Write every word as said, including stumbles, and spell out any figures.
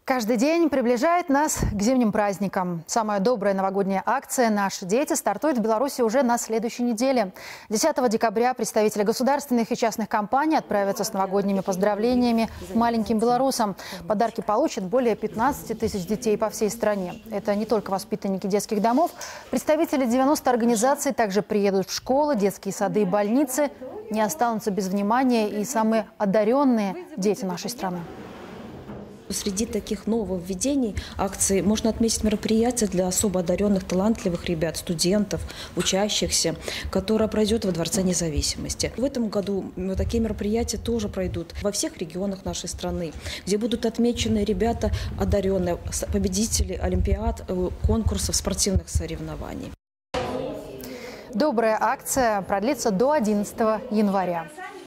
Каждый день приближает нас к зимним праздникам. Самая добрая новогодняя акция «Наши дети» стартует в Беларуси уже на следующей неделе. десятого декабря представители государственных и частных компаний отправятся с новогодними поздравлениями к маленьким белорусам. Подарки получат более пятнадцати тысяч детей по всей стране. Это не только воспитанники детских домов. Представители девяноста организаций также приедут в школы, детские сады и больницы. Не останутся без внимания и самые одаренные дети нашей страны. Среди таких нововведений акций можно отметить мероприятие для особо одаренных, талантливых ребят, студентов, учащихся, которое пройдет во Дворце независимости. В этом году такие мероприятия тоже пройдут во всех регионах нашей страны, где будут отмечены ребята одаренные, победители олимпиад, конкурсов, спортивных соревнований. Добрая акция продлится до одиннадцатого января.